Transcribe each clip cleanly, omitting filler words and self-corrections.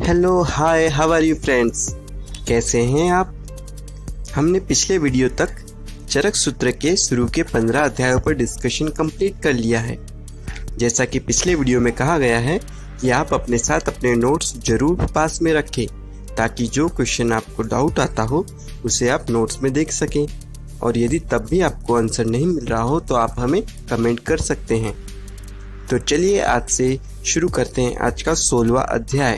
Hello hi how are you friends, कैसे हैं आप। हमने पिछले वीडियो तक चरक सूत्र के शुरू के 15 अध्यायों पर डिस्कशन कंप्लीट कर लिया है। जैसा कि पिछले वीडियो में कहा गया है कि आप अपने साथ अपने नोट्स जरूर पास में रखें ताकि जो क्वेश्चन आपको डाउट आता हो उसे आप नोट्स में देख सकें, और यदि तब भी आपको आंसर नहीं मिल रहा हो तो आप हमें कमेंट कर सकते हैं। तो चलिए आज से शुरू करते हैं आज का 16वां अध्याय।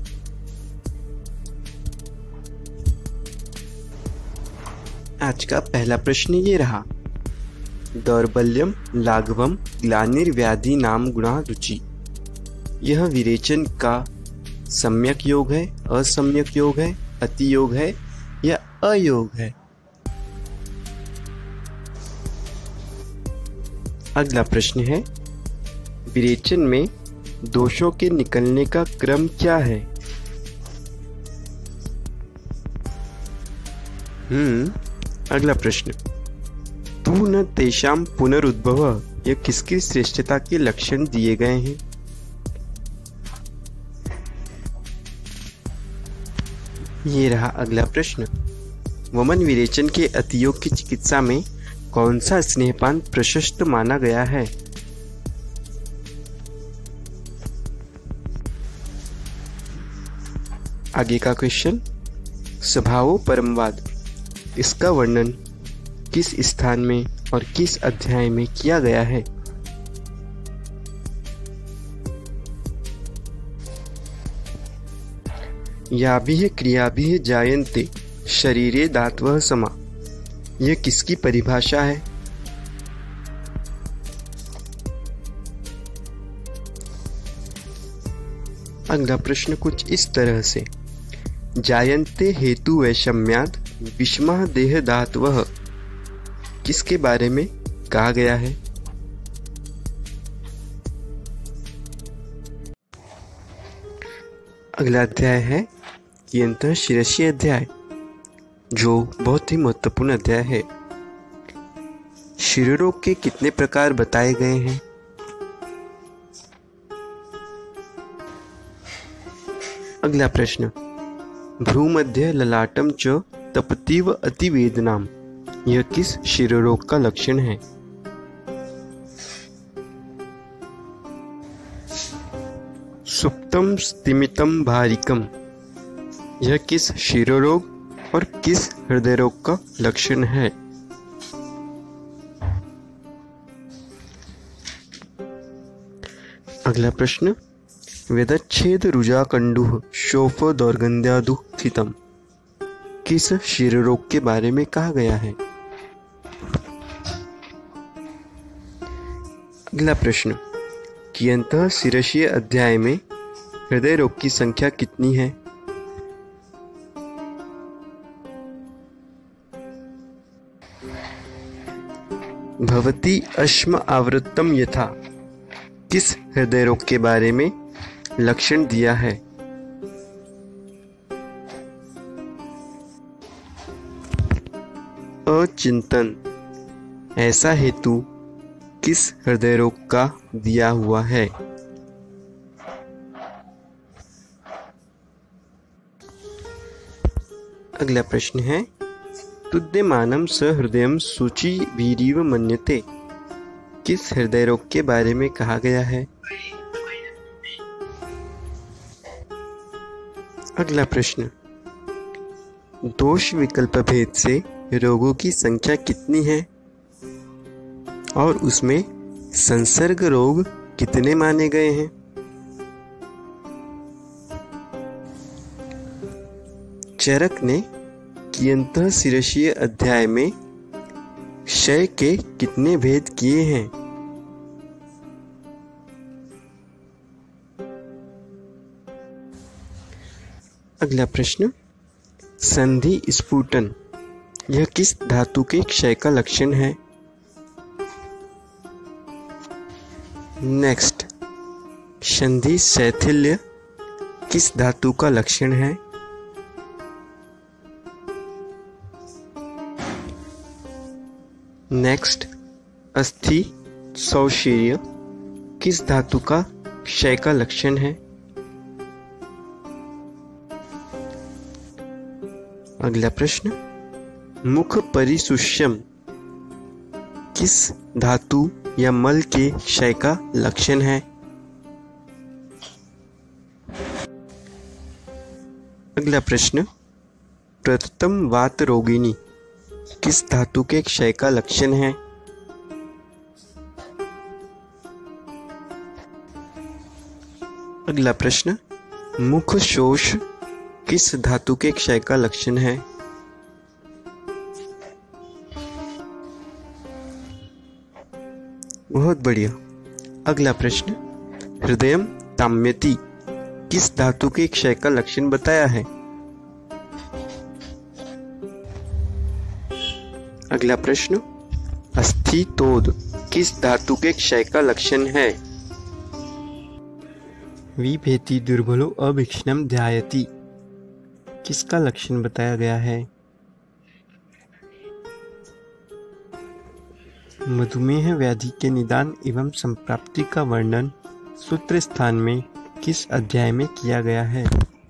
आज का पहला प्रश्न ये रहा, दौर्बल्यम लाघवम ग्लानिर्व्याधि नाम गुणा रुचि। यह विरेचन का सम्यक योग है, असम्यक योग है, अति योग है या अयोग है। अगला प्रश्न है, विरेचन में दोषों के निकलने का क्रम क्या है। अगला प्रश्न, तू न तेषाम पुनरुद्भव, यह किसकी श्रेष्ठता के लक्षण दिए गए हैं। ये रहा अगला प्रश्न, वमन विरेचन के अतियोग की चिकित्सा में कौन सा स्नेहपान प्रशस्त माना गया है। आगे का क्वेश्चन, स्वभावो परमवाद, इसका वर्णन किस स्थान में और किस अध्याय में किया गया है। याभिः क्रियाभिः जायन्ते शरीरे धातवः समा, यह किसकी परिभाषा है। अगला प्रश्न कुछ इस तरह से, जायन्ते हेतु वैषम्याद विषमः देह धातवः, किसके बारे में कहा गया है। अगला अध्याय है कियंतः शिरसी अध्याय, जो बहुत ही महत्वपूर्ण अध्याय है। शिरोरोग के कितने प्रकार बताए गए हैं। अगला प्रश्न, भ्रूमध्य ललाटम च तपतीव अतिवेदनाम, यह किस शिरोरोग का लक्षण है। सुप्तम स्तिमितम भारिकम, यह किस शिरोरोग और किस हृदय रोग का लक्षण है। अगला प्रश्न, वेदच्छेद रुजाकंडुः शोफ दौर्गंध्यादुःखितम, किस शिरोरोग के बारे में कहा गया है। अगला प्रश्न, कियंतः शिरसीय अध्याय में हृदय रोग की संख्या कितनी है। भवती अश्म आवृत्तम यथा, किस हृदय रोग के बारे में लक्षण दिया है। अचिंतन, ऐसा हेतु किस हृदय रोग का दिया हुआ है। अगला प्रश्न है, तुद्यमानम सहृदयम सूची वीरीव मन्यते, किस हृदय रोग के बारे में कहा गया है। अगला प्रश्न, दोष विकल्प भेद से रोगों की संख्या कितनी है और उसमें संसर्ग रोग कितने माने गए हैं। चरक ने कियंतः शिरसीय अध्याय में क्षय के कितने भेद किए हैं। अगला प्रश्न, संधि स्फुटन, यह किस धातु के क्षय का लक्षण है। नेक्स्ट, संधि शैथिल्य किस धातु का लक्षण है। नेक्स्ट, अस्थि सौशीर्य किस धातु का क्षय का लक्षण है। अगला प्रश्न, मुख परिशुष्यम किस धातु या मल के क्षय का लक्षण है? अगला प्रश्न, प्रथम वात रोगिणी किस धातु के क्षय का लक्षण है? अगला प्रश्न, मुख शोष किस धातु के क्षय का लक्षण है? बहुत बढ़िया। अगला प्रश्न, हृदयम ताम्यति किस धातु के क्षय का लक्षण बताया है? अगला प्रश्न, अस्थितोद किस धातु के क्षय का लक्षण है? विभेति दुर्बलो अभीक्ष्णम ध्यायति किसका लक्षण बताया गया है? मधुमेह व्याधि के निदान एवं संप्राप्ति का वर्णन सूत्र स्थान में किस अध्याय में किया गया है?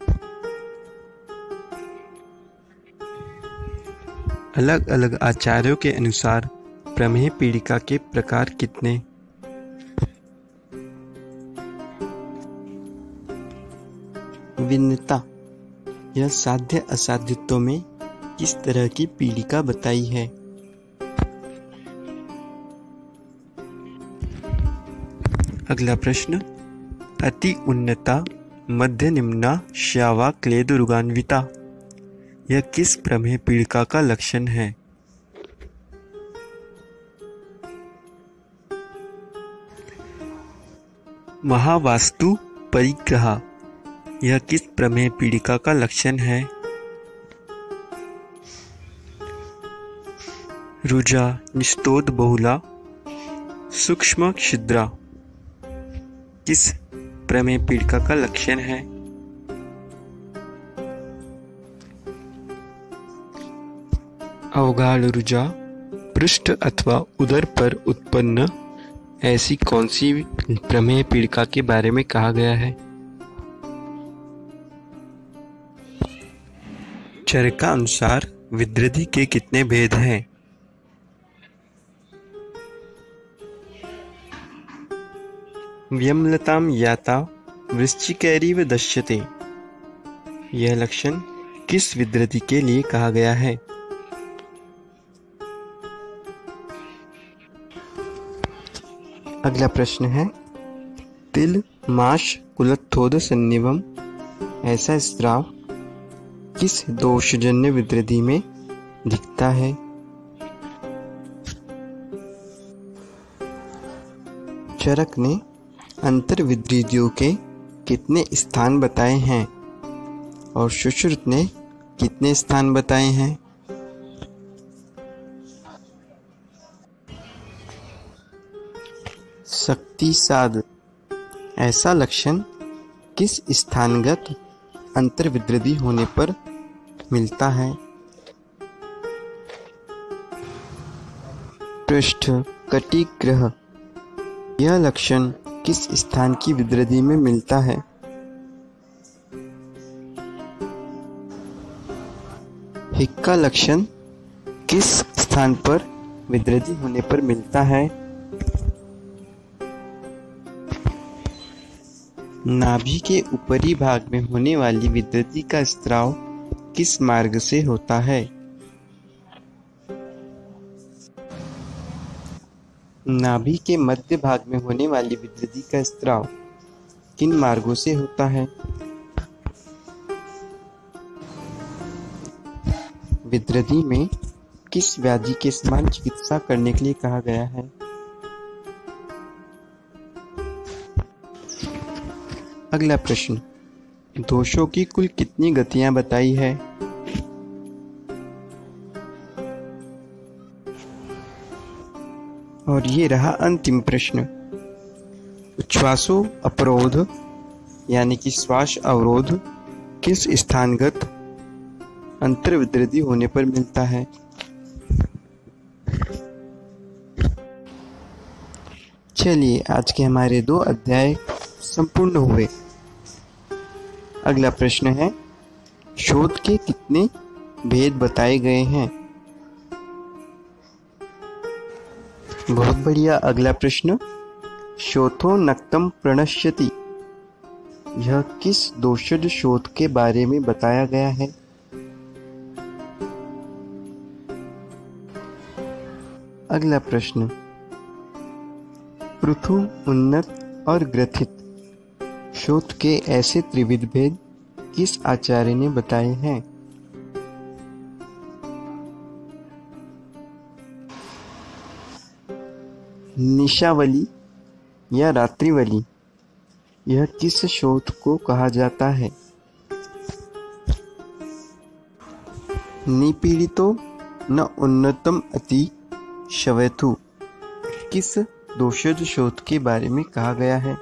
अलग अलग आचार्यों के अनुसार प्रमेह पीड़िका के प्रकार कितने? भिन्नता, यह साध्य असाध्यत्व में किस तरह की पीड़िका बताई है? अगला प्रश्न, अति उन्नता मध्य निम्ना श्यावा क्लेदुरुगान्विता यह किस प्रमेह पीड़िका का लक्षण है? महावास्तु परिग्रह यह किस प्रमेह पीड़िका का लक्षण है? रुजा निस्तोद बहुला सूक्ष्म छिद्रा किस प्रमेह पीड़िका का लक्षण है? अवगाढ़ रुजा पृष्ठ अथवा उदर पर उत्पन्न ऐसी कौन सी प्रमेह पीड़िका के बारे में कहा गया है? चरका अनुसार विद्रधि के कितने भेद हैं? व्यम्लताम याता वृश्चिकैरिव दश्यते यह लक्षण किस विद्रधि के लिए कहा गया है? अगला प्रश्न है, तिल माश कुलत्थोद सन्निवम ऐसा स्राव किस दोषजन्य विद्रधि में दिखता है? चरक ने अंतर विद्रधियों के कितने स्थान बताए हैं और सुश्रुत ने कितने स्थान बताए हैं? शक्ति साध ऐसा लक्षण किस स्थानगत अंतर विद्रधि होने पर मिलता है? पृष्ठ कटिग्रह यह लक्षण किस स्थान की विद्रधि में मिलता है? हिक्का लक्षण किस स्थान पर विद्रधि होने पर मिलता है? नाभि के ऊपरी भाग में होने वाली विद्रधि का स्राव किस मार्ग से होता है? नाभि के मध्य भाग में होने वाली विद्रधि का स्राव किन मार्गों से होता है? विद्रधि में किस व्याधि के समान चिकित्सा करने के लिए कहा गया है? अगला प्रश्न, दोषों की कुल कितनी गतियां बताई है? और ये रहा अंतिम प्रश्न, उच्छ्वासो अपरोध यानी कि श्वास अवरोध किस स्थानगत अंतर्विद्रधि होने पर मिलता है? चलिए आज के हमारे 2 अध्याय संपूर्ण हुए। अगला प्रश्न है, शोध के कितने भेद बताए गए हैं। बहुत बढ़िया। अगला प्रश्न, शोथो नक्तम प्रणश्यति, यह किस दोषज शोथ के बारे में बताया गया है? अगला प्रश्न, पृथु, उन्नत और ग्रथित शोथ के ऐसे त्रिविध भेद किस आचार्य ने बताए हैं? निशावली या रात्रिवली, यह किस शोथ को कहा जाता है? निपीड़ितो न उन्नतम अति शवेथु, किस दोषज शोथ के बारे में कहा गया है?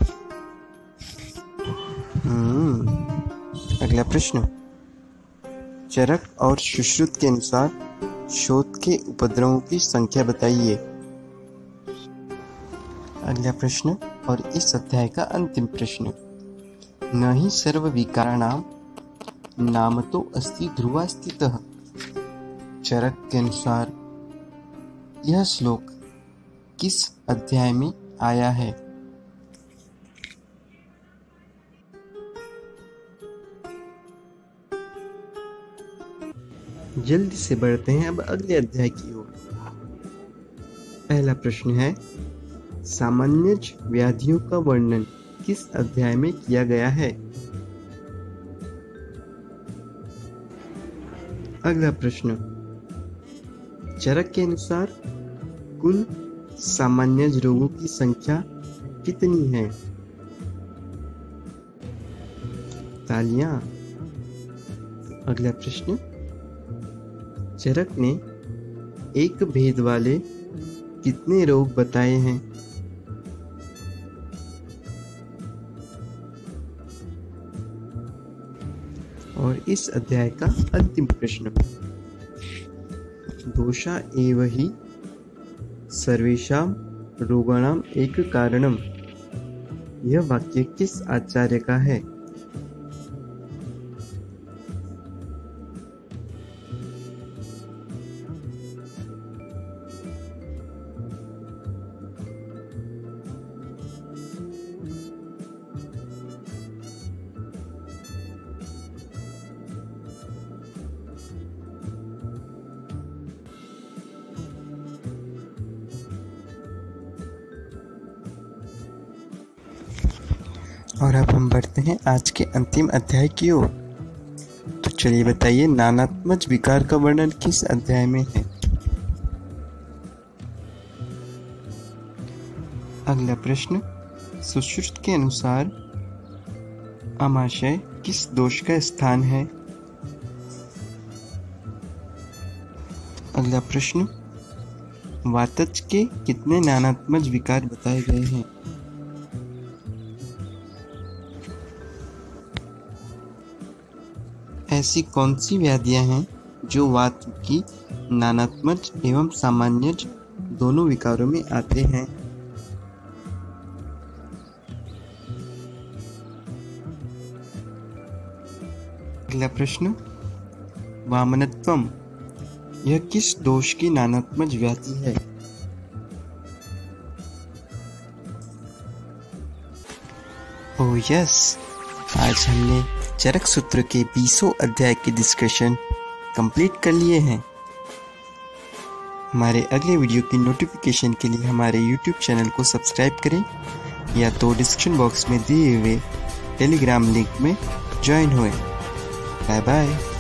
अगला प्रश्न, चरक और सुश्रुत के अनुसार शोथ के उपद्रवों की संख्या बताइए। अगला प्रश्न और इस अध्याय का अंतिम प्रश्न, न हि सर्व विकाराणाम नामतो अस्ति ध्रुवा स्थितः, चरक के अनुसार यह श्लोक किस अध्याय में आया है? जल्दी से बढ़ते हैं अब अगले अध्याय की ओर। पहला प्रश्न है, सामान्य व्याधियों का वर्णन किस अध्याय में किया गया है? अगला प्रश्न, चरक के अनुसार कुल सामान्य रोगों की संख्या कितनी है? तालियां। अगला प्रश्न, चरक ने एक भेद वाले कितने रोग बताए हैं? और इस अध्याय का अंतिम प्रश्न, दोषा एव हि सर्वेषां रोगाणाम एक कारणम, यह वाक्य किस आचार्य का है? और अब हम बढ़ते हैं आज के अंतिम अध्याय की ओर। तो चलिए बताइए, नानात्मज विकार का वर्णन किस अध्याय में है? अगला प्रश्न, सुश्रुत के अनुसार आमाशय किस दोष का स्थान है? अगला प्रश्न, वातज के कितने नानात्मज विकार बताए गए हैं? ऐसी कौन सी व्याधियां हैं जो वात की नानात्मज एवं सामान्यज दोनों विकारों में आते हैं? अगला प्रश्न, वामनत्वम, यह किस दोष की नानात्मज व्याधि है? ओह यस, आज हमने चरक सूत्र के 20 अध्याय के डिस्कशन कंप्लीट कर लिए हैं। हमारे अगले वीडियो की नोटिफिकेशन के लिए हमारे YouTube चैनल को सब्सक्राइब करें या तो डिस्क्रिप्शन बॉक्स में दिए हुए टेलीग्राम लिंक में ज्वाइन होएं। Bye bye.